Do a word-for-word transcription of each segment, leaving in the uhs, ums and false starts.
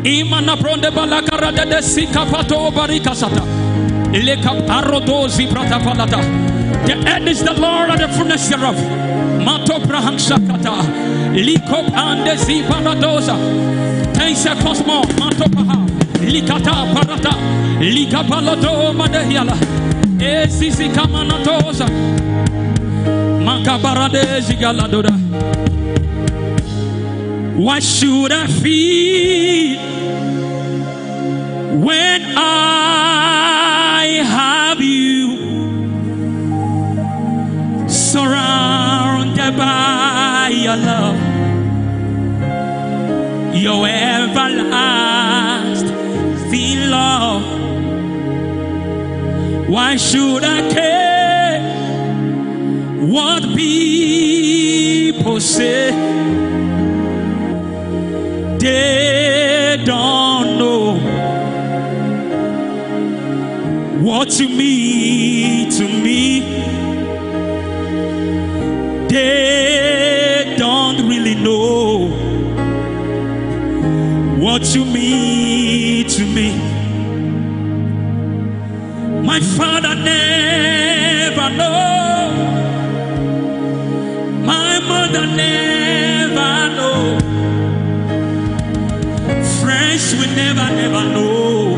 Imana pronde balakara de sikapato barikasata. Ileka parodozi pratapalata. The end is the Lord and the fullness thereof. Mato prahangsakata. Liko pande ziparadoza. Ten seconds more. Mato paha. Likata parata. Lika palado madehiala. Ezizi kamanatoza. Makabarade zigaladoda. What should I feel when I have you surrounded by your love, your everlasting love? Why should I care what people say? They don't know what you mean to me. They don't really know what you mean to me. My father never know. My mother never know. Friends will never, never know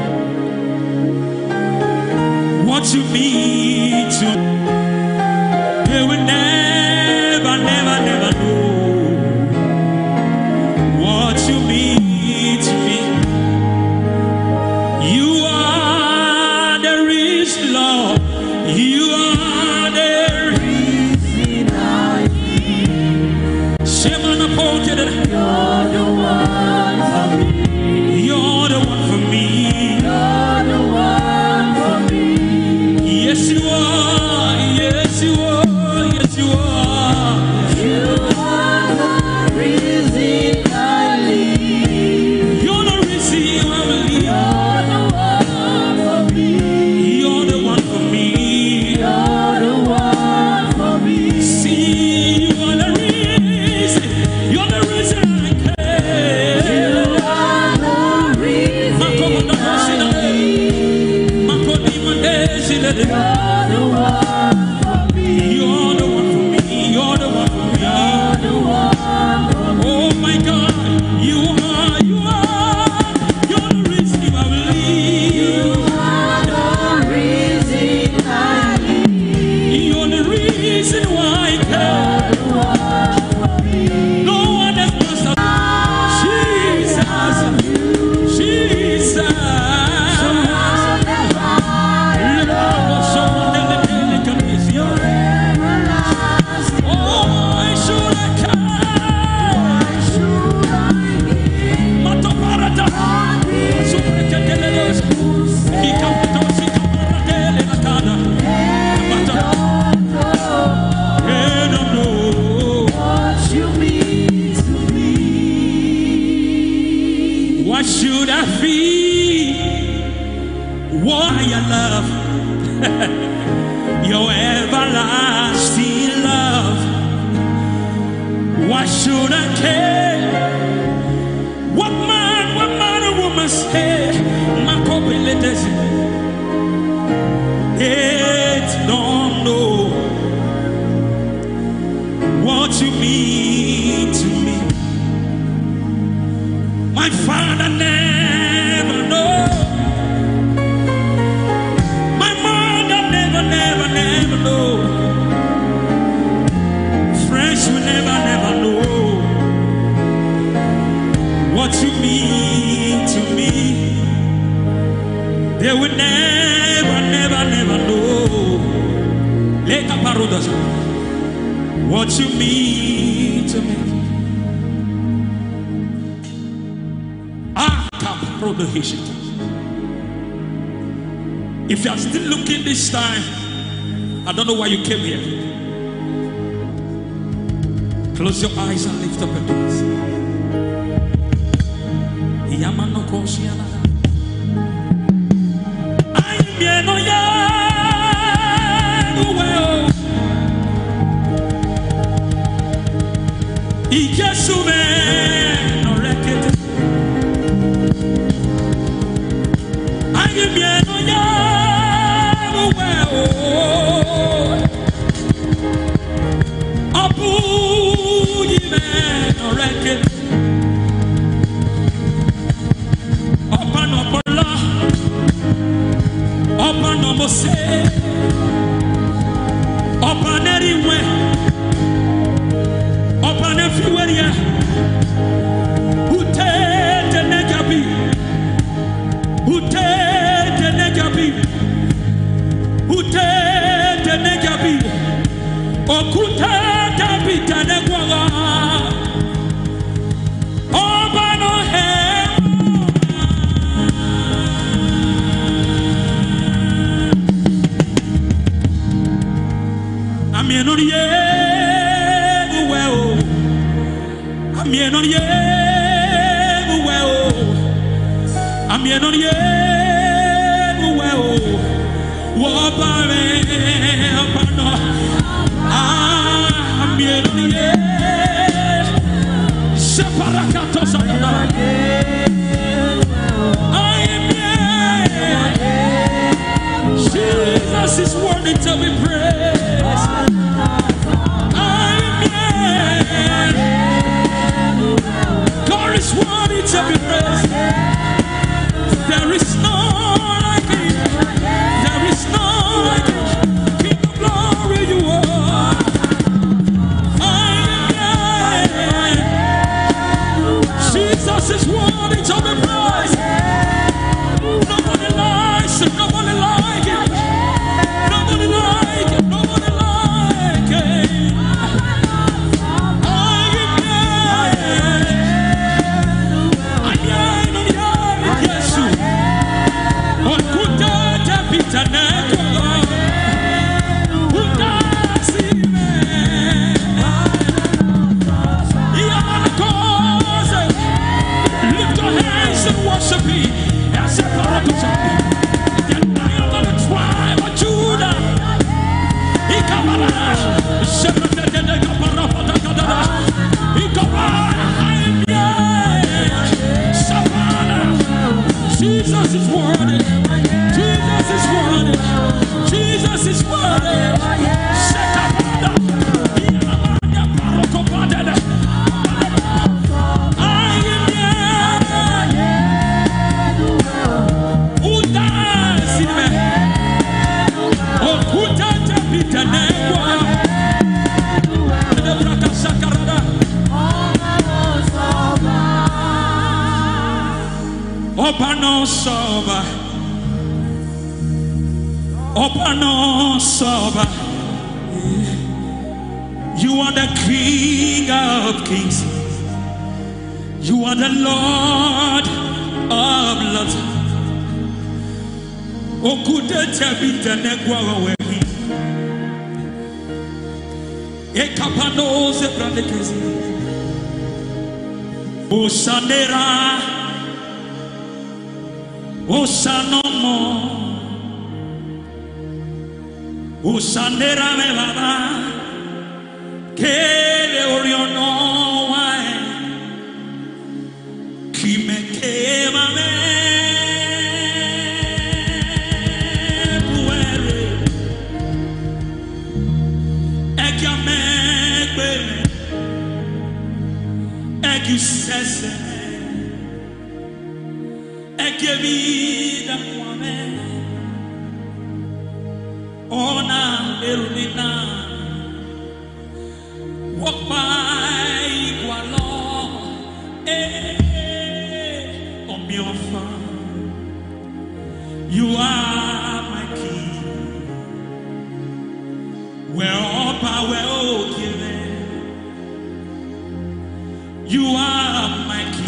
what you mean to me. They will never, never, never know what you mean to me. You are the reason, Lord. You are the reason I live. Shemana Poke. You're the one for me. You're the one for me. You're the one for me. Yes, you are. Yes, you are. Yes, you are. You are the reason I live. You're the reason I believe. You're the one for me. You're the one for me. You're the one for me. See, you are the reason. You're the reason I care. You are the reason I live. You're the one for me. You're the one for me. You're the one for me. You're the one for me. Oh my God, you are, you are, you're the reason I believe. You are the reason I live. You're the reason why I care. You're the one for me. No one else must have. Jesus, Jesus. What should I feel? Why your love, your everlasting love. Why should I care? What man, what man or woman say? My copiletes, it don't know what you mean to me. My father never know. My mother never, never, never know. Friends will never, never know what you mean to me. They will never, never, never know what you mean to me. If you are still looking this time, I don't know why you came here. Close your eyes and lift up your hands. Amien on ye well Wapare Apano Amien on ye Separakato Sayana I am Jesus is worthy to be praised. I am God is worthy to be praised. There is no like him. There is no like him. King of glory you are. I am Jesus is worthy to be praised. Nobody likes him. Nobody like him. Nobody like him. Nobody like him. I am Yesu. On kutata pitaneko. Utasime. Yamanakose. Lift your hands and worship him. As a parakuta. The Lion of the tribe of Judah. Ikamara. Shemete kapara patakadara. Ikamara. Savannah. Jesus is worthy. Jesus is worthy. Jesus is worthy. Sekabada. Ikamara parokopadada. Opano soba, Opano soba. You are the King of Kings. You are the Lord of Lords. Okude tabita negwa wehi. Ekapano se pranekezi. Osanera. Osanomo Osanera me baba Kele oriono wae Kime kema me Puere Ekia me kweme Ekiu sese Eke vida kwame Ona erunina Walk by Igualo Eh Omiofa You are my king Where all power oh given You are my king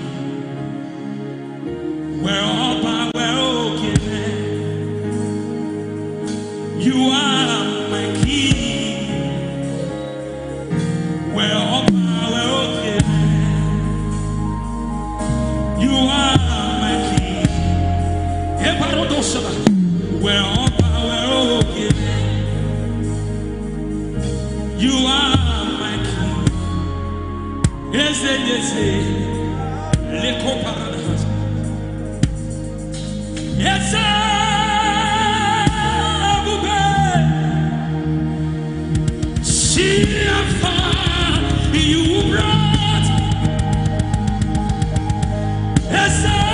Where all power oh given You are my king Where all power oh given You are my king Where all power oh given You are my king Yes, yes, yes Leko paradise Yes, sir. See how far you brought. Yes, sir.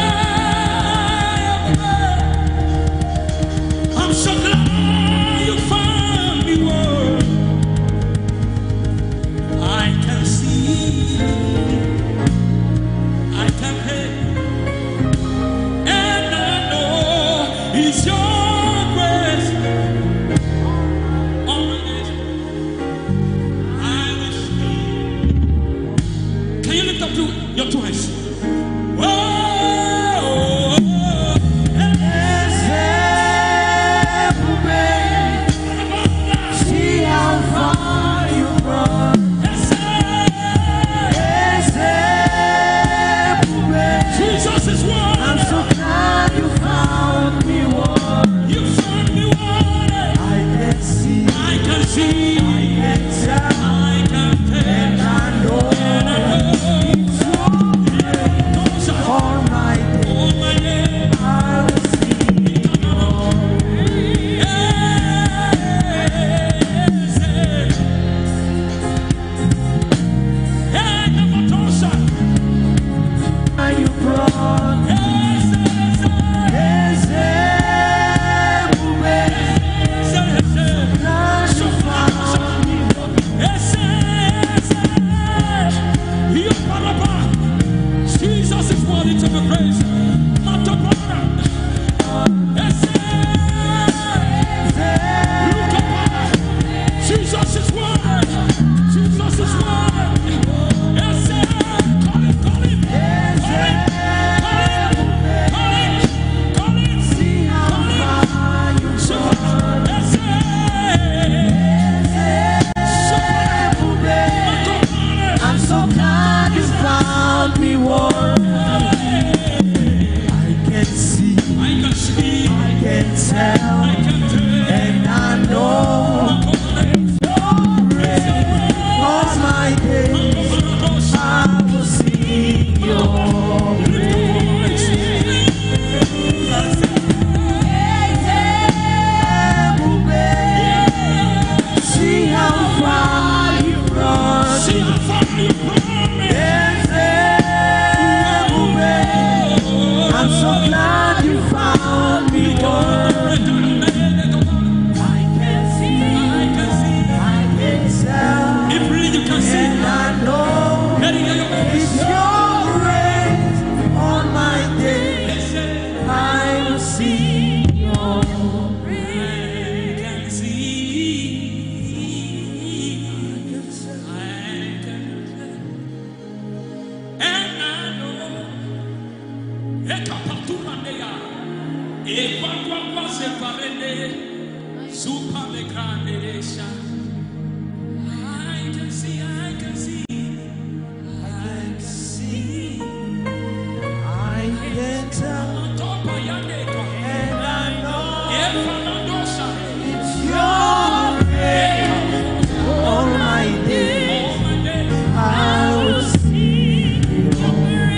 I'm so glad you found me. Word. I can see. I can hear. be praised. Not a problem. Jesus is word. Jesus is word. Yes, sir. Call him, call him. Call him. Call him. Call him. Call him. Yes, sir. I'm so glad you found me warm. I can see, I can see, I can tell, I can tell, and I know all my days I will sing your praise. See how far you brought see me. how far you brought me. I'm so glad you found me warm. I can see, I can see. I can tell, If really you can see, and I know let it hear your voice. it's your grace on my days. Yes, sir. I will sing your praise. I can see. I can see. And I know. Ekapatumandea. Ekwakwa separende. Super grande. I can see, I can see. I can see, I can tell, Top of your neck. and I know Efanandosa. it's your grace on my days. Oh, my day. I will sing your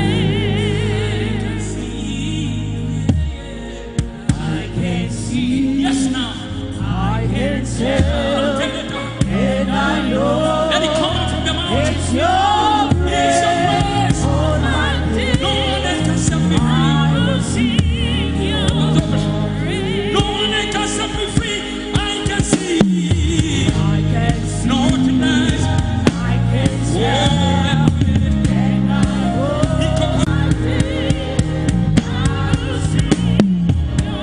can see. I can see, Yes, now. I can tell, and I know Let it come out from the mouth. it's your grace on my days. No one else can set me I free. will sing your praise. No one else can set me free. I can see. I can see, No denies. I can Oh, tell, and I know he come my days. I will sing your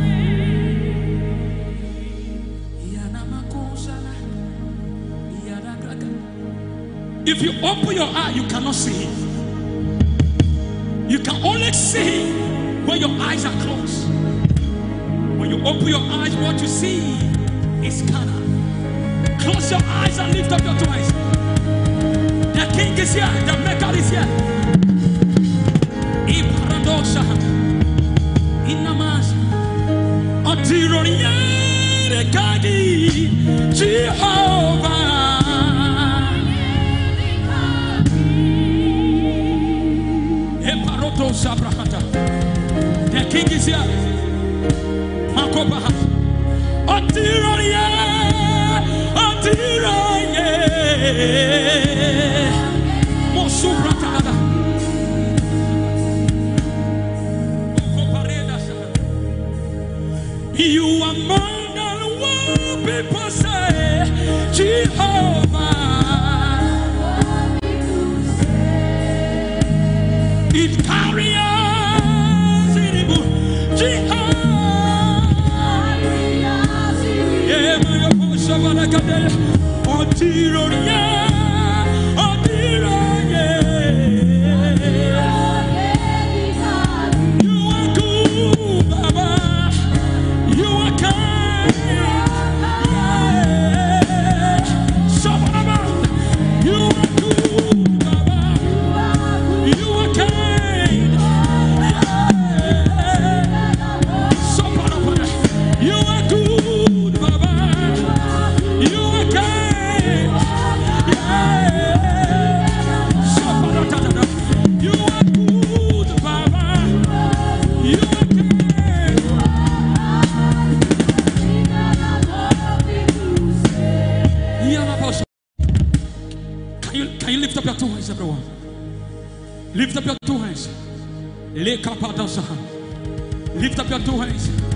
If you open your eye, you cannot see him. You can only see him when your eyes are closed. When you open your eyes, what you see is carnal. Close your eyes and lift up your two eyes. The king is here, the maker is here. Iparadoxa. Inamas. Antironiere kagi. Jehovah. The king is here. Makoba. Antironiere. Antironiere. Mosubratada. You are more than what people say, Jehovah. It carries in the book, Jehovah. Yeah, my voice of an academy. Antironia, Antironia. You are good, Baba. You are kind. Yeah. Shabba-dabba. You are good, Baba. You are kind. Yeah. Shabba-dabba. You are good, Baba. You are kind. Yeah. Shabba-dabba. You are good, Baba. You are kind. Can you, can you lift up your two hands, everyone? Lift up your two hands. Lift up your two hands.